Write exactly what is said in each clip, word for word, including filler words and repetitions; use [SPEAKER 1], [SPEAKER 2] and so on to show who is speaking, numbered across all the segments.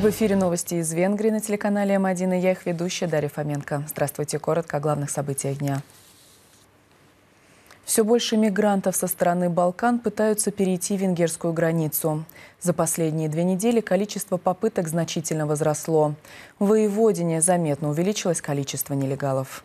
[SPEAKER 1] В эфире новости из Венгрии на телеканале М один, и я их ведущая Дарья Фоменко. Здравствуйте, коротко о главных событиях дня. Все больше мигрантов со стороны Балкан пытаются перейти венгерскую границу. За последние две недели количество попыток значительно возросло. В Воеводине заметно увеличилось количество нелегалов.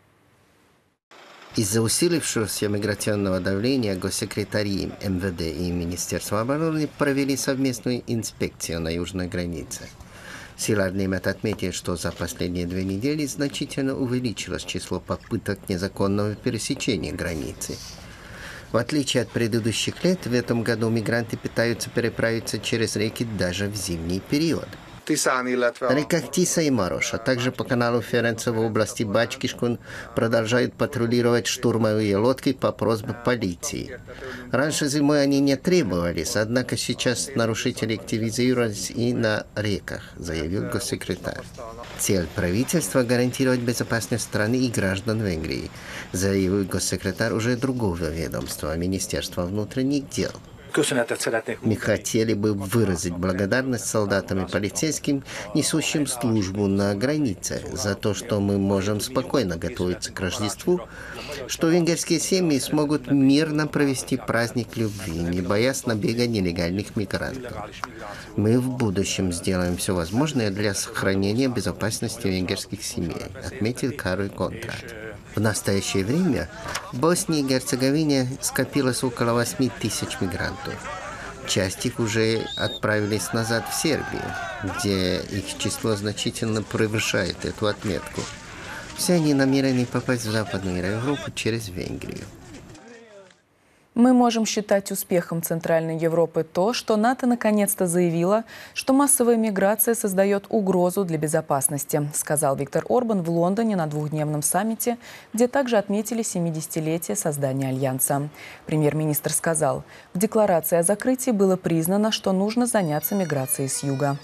[SPEAKER 2] Из-за усилившегося миграционного давления госсекретари М В Д и Министерство обороны провели совместную инспекцию на южной границе. Силарднимет отметил, что за последние две недели значительно увеличилось число попыток незаконного пересечения границы. В отличие от предыдущих лет, в этом году мигранты пытаются переправиться через реки даже в зимний период. На реках Тиса и Марош, а также по каналу Ференца в области Бачкишкун продолжают патрулировать штурмовые лодки по просьбе полиции. Раньше зимой они не требовались, однако сейчас нарушители активизировались и на реках, заявил госсекретарь. Цель правительства – гарантировать безопасность страны и граждан Венгрии, заявил госсекретарь уже другого ведомства, Министерства внутренних дел. Мы хотели бы выразить благодарность солдатам и полицейским, несущим службу на границе, за то, что мы можем спокойно готовиться к Рождеству, что венгерские семьи смогут мирно провести праздник любви, не боясь набега нелегальных мигрантов. Мы в будущем сделаем все возможное для сохранения безопасности венгерских семей, отметил Карл Контрат. В настоящее время в Боснии и Герцеговине скопилось около восьми тысяч мигрантов. Часть их уже отправились назад в Сербию, где их число значительно превышает эту отметку. Все они намерены попасть в Западную Европу через Венгрию.
[SPEAKER 1] Мы можем считать успехом Центральной Европы то, что НАТО наконец-то заявило, что массовая миграция создает угрозу для безопасности, сказал Виктор Орбан в Лондоне на двухдневном саммите, где также отметили семидесятилетие создания Альянса. Премьер-министр сказал, в декларации о закрытии было признано, что нужно заняться миграцией с юга.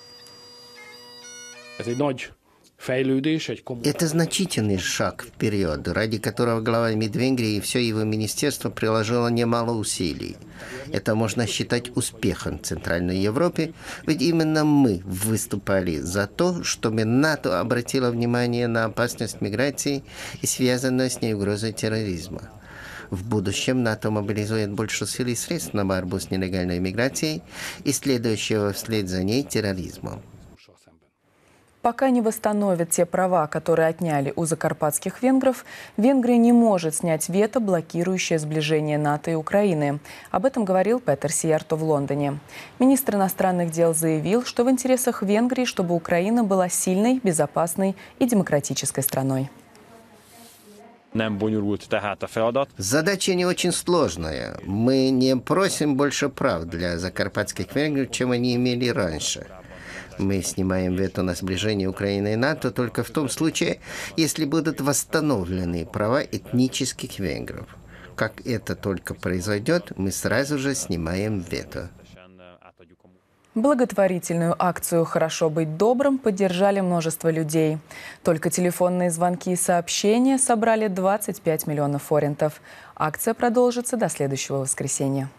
[SPEAKER 2] Это значительный шаг вперед, ради которого глава МИД Венгрии и все его министерство приложило немало усилий. Это можно считать успехом Центральной Европы, ведь именно мы выступали за то, чтобы НАТО обратило внимание на опасность миграции и связанную с ней угрозой терроризма. В будущем НАТО мобилизует больше сил и средств на борьбу с нелегальной миграцией и следующего вслед за ней терроризмом.
[SPEAKER 1] Пока не восстановят те права, которые отняли у закарпатских венгров, Венгрия не может снять вето, блокирующее сближение НАТО и Украины. Об этом говорил Петер Сиярто в Лондоне. Министр иностранных дел заявил, что в интересах Венгрии, чтобы Украина была сильной, безопасной и демократической страной.
[SPEAKER 2] Задача не очень сложная. Мы не просим больше прав для закарпатских венгров, чем они имели раньше. Мы снимаем вето на сближение Украины и НАТО только в том случае, если будут восстановлены права этнических венгров. Как это только произойдет, мы сразу же снимаем вето.
[SPEAKER 1] Благотворительную акцию «Хорошо быть добрым» поддержали множество людей. Только телефонные звонки и сообщения собрали двадцать пять миллионов форинтов. Акция продолжится до следующего воскресенья.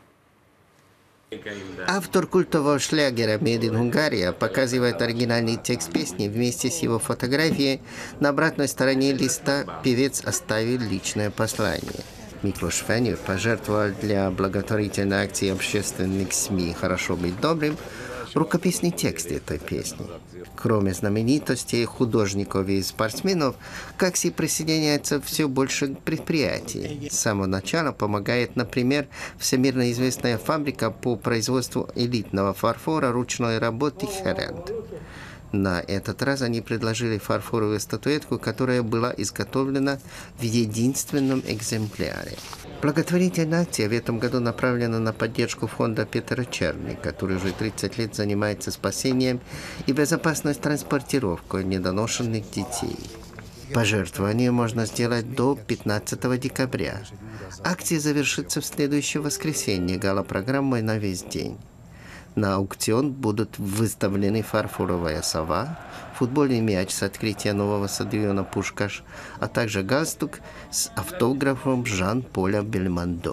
[SPEAKER 2] Автор культового шлягера «Made in Hungaria» показывает оригинальный текст песни вместе с его фотографией. На обратной стороне листа певец оставил личное послание. Миклош Фенер пожертвовал для благотворительной акции общественных СМИ «Хорошо быть добрым» рукописный текст этой песни. Кроме знаменитостей, художников и спортсменов, к акции присоединяется все больше предприятий. С самого начала помогает, например, всемирно известная фабрика по производству элитного фарфора ручной работы «Херенд». На этот раз они предложили фарфоровую статуэтку, которая была изготовлена в единственном экземпляре. Благотворительная акция в этом году направлена на поддержку фонда Петера Черни, который уже тридцать лет занимается спасением и безопасной транспортировкой недоношенных детей. Пожертвование можно сделать до пятнадцатого декабря. Акция завершится в следующее воскресенье гала-программой на весь день. На аукцион будут выставлены фарфоровая сова, футбольный мяч с открытия нового стадиона «Пушкаш», а также галстук с автографом Жан-Поля Бельмондо.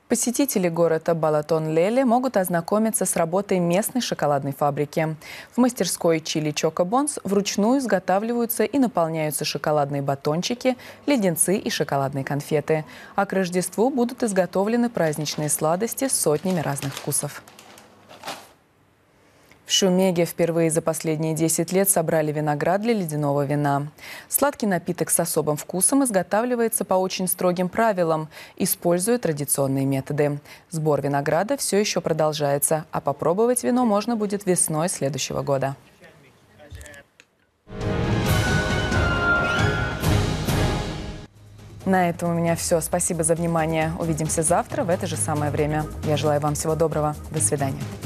[SPEAKER 1] Посетители города Балатон-Леле могут ознакомиться с работой местной шоколадной фабрики. В мастерской Чили Choco Bones вручную изготавливаются и наполняются шоколадные батончики, леденцы и шоколадные конфеты. А к Рождеству будут изготовлены праздничные сладости с сотнями разных вкусов. В Шумеге впервые за последние десять лет собрали виноград для ледяного вина. Сладкий напиток с особым вкусом изготавливается по очень строгим правилам, используя традиционные методы. Сбор винограда все еще продолжается, а попробовать вино можно будет весной следующего года. На этом у меня все. Спасибо за внимание. Увидимся завтра в это же самое время. Я желаю вам всего доброго. До свидания.